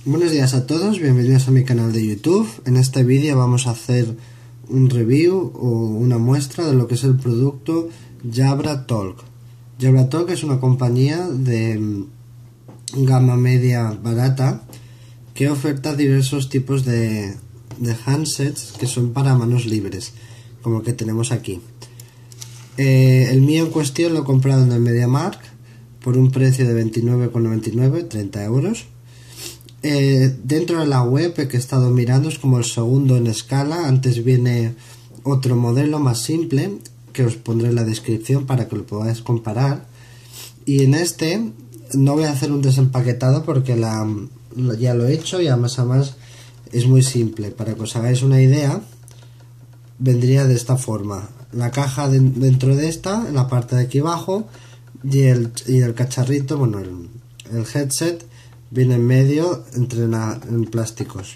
Buenos días a todos, bienvenidos a mi canal de YouTube. En este vídeo vamos a hacer un review o una muestra de lo que es el producto Jabra Talk. Jabra Talk es una compañía de gama media barata que oferta diversos tipos de handsets que son para manos libres, como el que tenemos aquí. El mío en cuestión lo he comprado en el MediaMarkt por un precio de 29,99, 30 euros. Dentro de la web que he estado mirando es como el segundo en escala. Antes viene otro modelo más simple que os pondré en la descripción para que lo podáis comparar, y en este no voy a hacer un desempaquetado porque ya lo he hecho y además es muy simple. Para que os hagáis una idea, vendría de esta forma: la caja dentro de esta, en la parte de aquí abajo, y el cacharrito, bueno, el headset viene en medio en plásticos.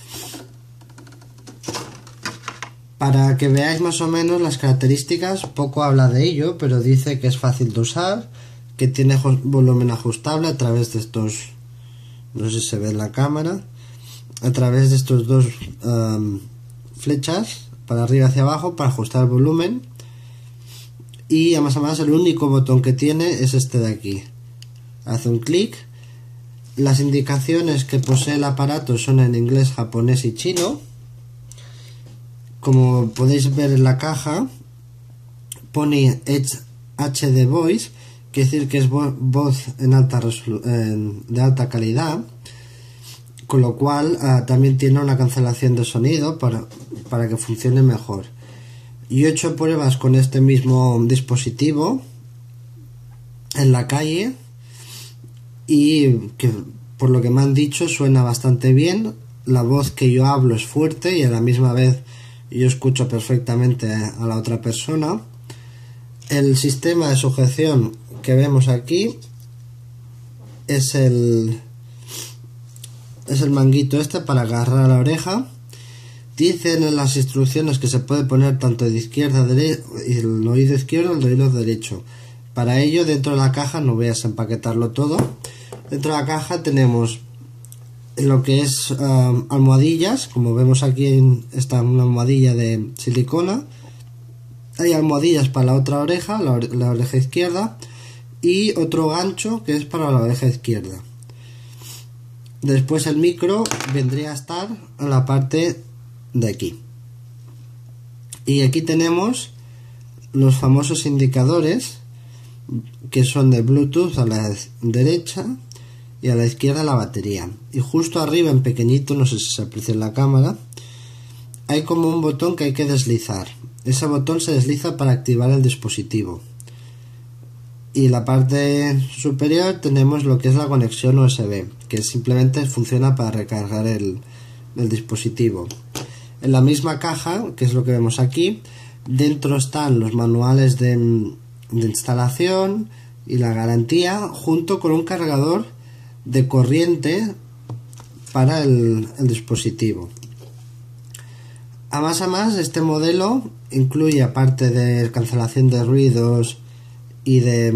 Para que veáis más o menos las características, poco habla de ello, pero dice que es fácil de usar, que tiene volumen ajustable a través de estos, no sé si se ve en la cámara, a través de estos dos flechas para arriba y hacia abajo para ajustar el volumen, y además el único botón que tiene es este de aquí. Hace un clic. Las indicaciones que posee el aparato son en inglés, japonés y chino. Como podéis ver en la caja, pone HD Voice, quiere decir que es voz de alta calidad, con lo cual también tiene una cancelación de sonido para que funcione mejor. Yo he hecho pruebas con este mismo dispositivo en la calle, y que por lo que me han dicho suena bastante bien. La voz que yo hablo es fuerte y a la misma vez yo escucho perfectamente a la otra persona. El sistema de sujeción que vemos aquí es el manguito este para agarrar a la oreja. Dicen en las instrucciones que se puede poner tanto de izquierda a derecha, el oído izquierdo y el oído derecho. Para ello, dentro de la caja, no voy a desempaquetarlo todo, dentro de la caja tenemos lo que es almohadillas. Como vemos aquí, está una almohadilla de silicona. Hay almohadillas para la otra oreja, la oreja izquierda, y otro gancho que es para la oreja izquierda. Después el micro vendría a estar en la parte de aquí. Y aquí tenemos los famosos indicadores, que son de Bluetooth a la derecha y a la izquierda la batería. Y justo arriba en pequeñito, no sé si se aprecia en la cámara, hay como un botón que hay que deslizar. Ese botón se desliza para activar el dispositivo. Y en la parte superior tenemos lo que es la conexión USB, que simplemente funciona para recargar el dispositivo. En la misma caja, que es lo que vemos aquí, dentro están los manuales de instalación y la garantía, junto con un cargador de corriente para el dispositivo. Además, este modelo incluye, aparte de cancelación de ruidos y de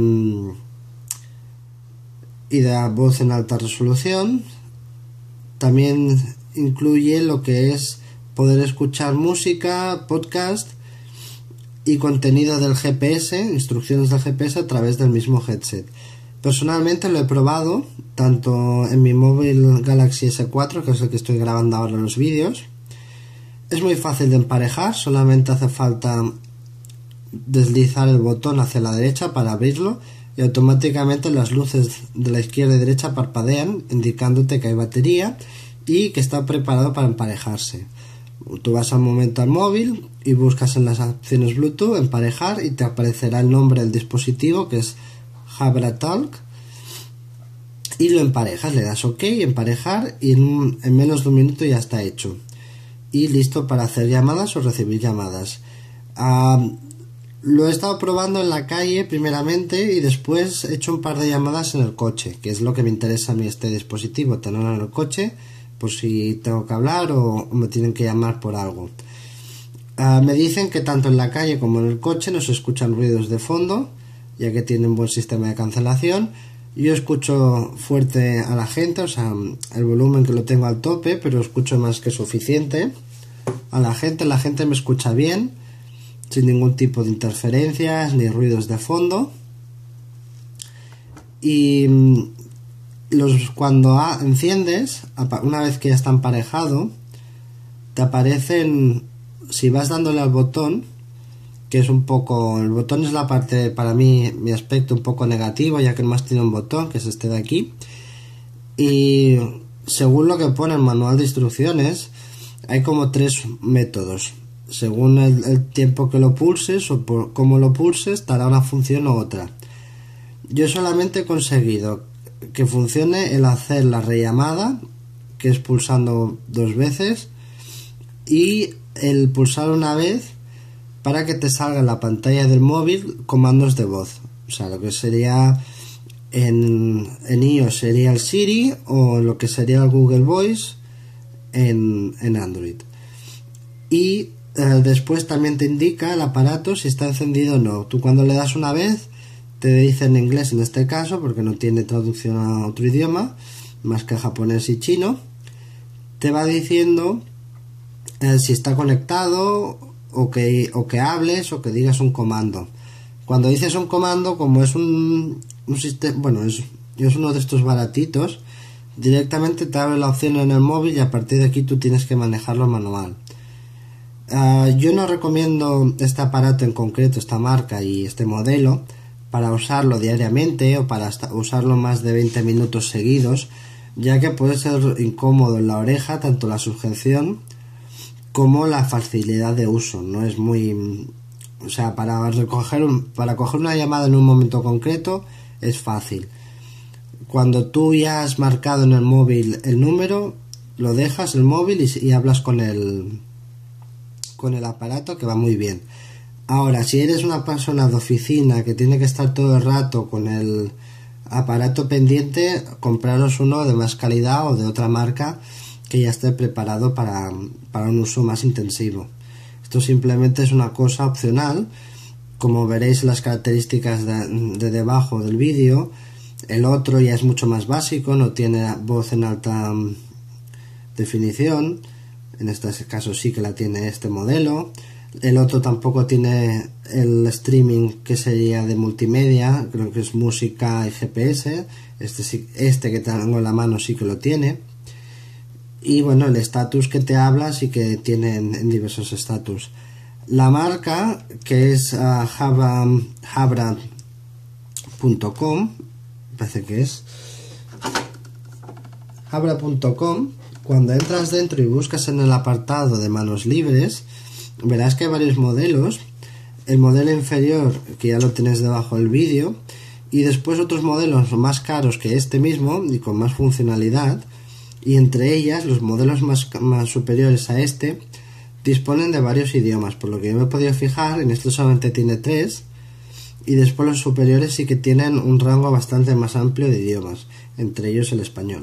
voz en alta resolución, también incluye lo que es poder escuchar música, podcast y contenido del GPS, instrucciones del GPS a través del mismo headset. Personalmente lo he probado tanto en mi móvil Galaxy S4, que es el que estoy grabando ahora los vídeos. Es muy fácil de emparejar, solamente hace falta deslizar el botón hacia la derecha para abrirlo y automáticamente las luces de la izquierda y derecha parpadean, indicándote que hay batería y que está preparado para emparejarse. Tú vas al momento al móvil y buscas en las opciones Bluetooth emparejar, y te aparecerá el nombre del dispositivo, que es Jabra Talk, y lo emparejas, le das OK, emparejar, y en menos de un minuto ya está hecho y listo para hacer llamadas o recibir llamadas. Lo he estado probando en la calle primeramente, y después he hecho un par de llamadas en el coche, que es lo que me interesa a mí este dispositivo, tenerlo en el coche por si tengo que hablar o me tienen que llamar por algo. Me dicen que tanto en la calle como en el coche no se escuchan ruidos de fondo, ya que tiene un buen sistema de cancelación. Yo escucho fuerte a la gente, o sea, el volumen que lo tengo al tope, pero escucho más que suficiente a la gente me escucha bien, sin ningún tipo de interferencias ni ruidos de fondo. Y cuando enciendes, una vez que ya está emparejado, te aparecen, si vas dándole al botón, que es un poco, el botón es la parte, para mí, mi aspecto un poco negativo, ya que nomás tiene un botón, que es este de aquí, y según lo que pone el manual de instrucciones, hay como 3 métodos. Según el tiempo que lo pulses o por cómo lo pulses, te hará una función u otra. Yo solamente he conseguido que funcione el hacer la rellamada, que es pulsando 2 veces, y el pulsar una vez para que te salga en la pantalla del móvil comandos de voz. O sea, lo que sería en iOS sería el Siri, o lo que sería el Google Voice en Android. Y después también te indica el aparato si está encendido o no. Tú cuando le das una vez te dice en inglés, en este caso, porque no tiene traducción a otro idioma más que japonés y chino, te va diciendo si está conectado, o que hables o que digas un comando. Cuando dices un comando, como es un sistema, bueno, es uno de estos baratitos, directamente te abre la opción en el móvil y a partir de aquí tú tienes que manejarlo manual. Yo no recomiendo este aparato en concreto, esta marca y este modelo, para usarlo diariamente o para usarlo más de 20 minutos seguidos, ya que puede ser incómodo en la oreja, tanto la sujeción como la facilidad de uso. No es muy, o sea, para coger una llamada en un momento concreto es fácil. Cuando tú ya has marcado en el móvil el número, lo dejas el móvil y hablas con el aparato, que va muy bien. Ahora, si eres una persona de oficina que tiene que estar todo el rato con el aparato pendiente, compraros uno de más calidad o de otra marca que ya esté preparado para un uso más intensivo. Esto simplemente es una cosa opcional, como veréis en las características de debajo del vídeo. El otro ya es mucho más básico, no tiene voz en alta definición, en este caso sí que la tiene este modelo. El otro tampoco tiene el streaming, que sería de multimedia, creo que es música y GPS. Este que tengo en la mano sí que lo tiene. Y bueno, el estatus que te habla sí que tiene en diversos estatus. La marca, que es Jabra.com, parece que es Jabra.com. Cuando entras dentro y buscas en el apartado de manos libres, verás que hay varios modelos. El modelo inferior, que ya lo tienes debajo del vídeo, y después otros modelos más caros que este mismo y con más funcionalidad. Y entre ellas, los modelos más superiores a este disponen de varios idiomas, por lo que yo me he podido fijar, en este solamente tiene 3, y después los superiores sí que tienen un rango bastante más amplio de idiomas, entre ellos el español.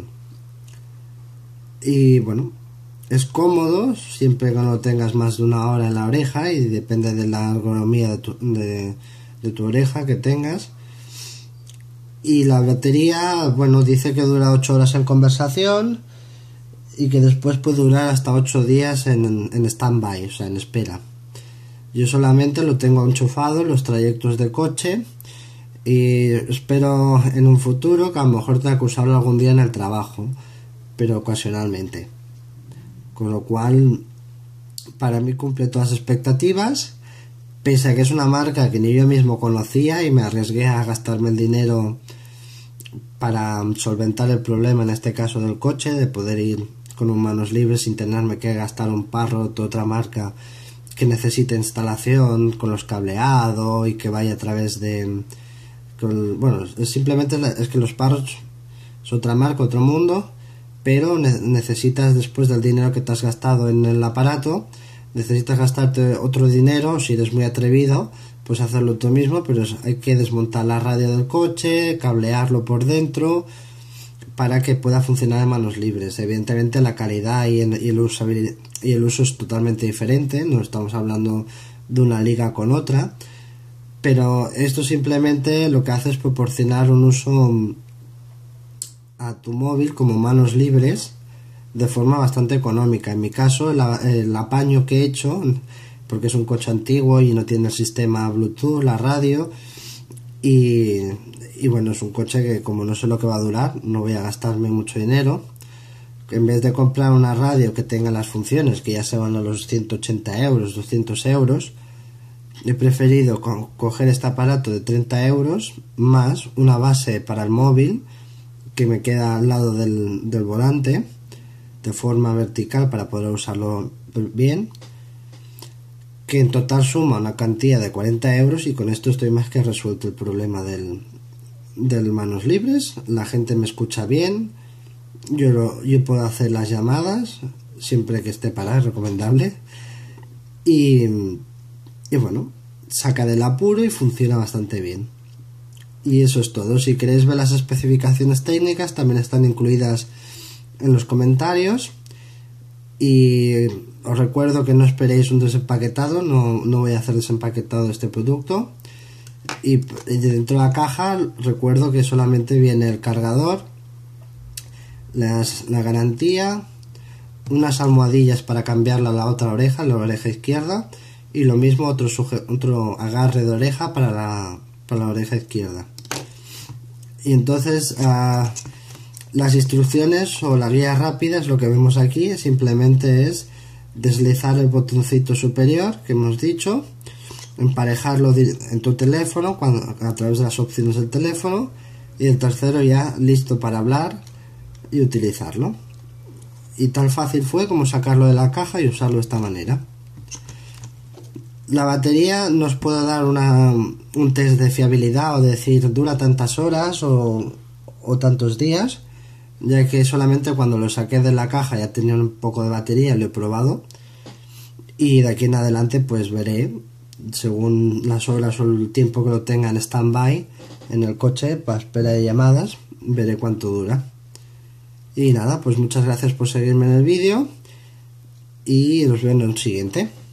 Y bueno, es cómodo, siempre que no tengas más de 1 hora en la oreja, y depende de la ergonomía de tu oreja que tengas. Y la batería, bueno, dice que dura 8 horas en conversación y que después puede durar hasta 8 días en stand-by, o sea, en espera. Yo solamente lo tengo enchufado en los trayectos de coche y espero en un futuro que a lo mejor tenga que usarlo algún día en el trabajo, pero ocasionalmente. Con lo cual, para mí cumple todas las expectativas, pese a que es una marca que ni yo mismo conocía y me arriesgué a gastarme el dinero para solventar el problema, en este caso del coche, de poder ir con manos libres sin tenerme que gastar un parro de otra marca que necesite instalación con los cableados y que vaya a través de... bueno, simplemente es que los parros es otra marca, otro mundo, pero necesitas, después del dinero que te has gastado en el aparato, necesitas gastarte otro dinero. Si eres muy atrevido, pues hacerlo tú mismo, pero hay que desmontar la radio del coche, cablearlo por dentro para que pueda funcionar en manos libres. Evidentemente la calidad y el uso es totalmente diferente, no estamos hablando de una liga con otra, pero esto simplemente lo que hace es proporcionar un uso a tu móvil como manos libres de forma bastante económica. En mi caso, el apaño que he hecho, porque es un coche antiguo y no tiene el sistema Bluetooth, la radio, y bueno, es un coche que como no sé lo que va a durar, no voy a gastarme mucho dinero. En vez de comprar una radio que tenga las funciones, que ya se van a los 180 euros, 200 euros, he preferido coger este aparato de 30 euros más una base para el móvil que me queda al lado del volante de forma vertical para poder usarlo bien, que en total suma una cantidad de 40 euros, y con esto estoy más que resuelto el problema del manos libres. La gente me escucha bien, yo puedo hacer las llamadas siempre que esté parado, es recomendable, y bueno, saca del apuro y funciona bastante bien. Y eso es todo. Si queréis ver las especificaciones técnicas, también están incluidas en los comentarios, y os recuerdo que no esperéis un desempaquetado, no voy a hacer desempaquetado este producto. Y dentro de la caja recuerdo que solamente viene el cargador, la garantía, unas almohadillas para cambiarla a la otra oreja, la oreja izquierda, y lo mismo otro agarre de oreja para la oreja izquierda. Y entonces las instrucciones o la guía rápida es lo que vemos aquí. Simplemente es deslizar el botoncito superior que hemos dicho, emparejarlo en tu teléfono a través de las opciones del teléfono, y el tercero ya listo para hablar y utilizarlo. Y tan fácil fue como sacarlo de la caja y usarlo de esta manera. La batería nos puede dar un test de fiabilidad, o decir dura tantas horas o tantos días, ya que solamente cuando lo saqué de la caja ya tenía un poco de batería, lo he probado, y de aquí en adelante pues veré, según las horas o el tiempo que lo tenga en stand-by en el coche para espera de llamadas, veré cuánto dura. Y nada, pues muchas gracias por seguirme en el vídeo y nos vemos en el siguiente.